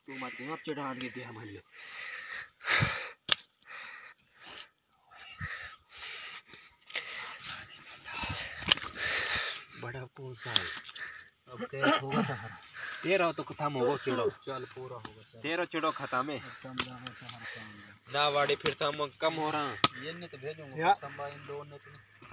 तू मत अब चढ़ा के दिया मान लो बड़ा कौन सा है अब क्या होगा सहारा तेरा तो खत्म होगा चिड़ो चल पूरा होगा तेरा चिड़ो खत्म है ना वाड़ी फिर तो हम कम हो रहा ये नहीं तो भेजूंगा संभा इन दो ने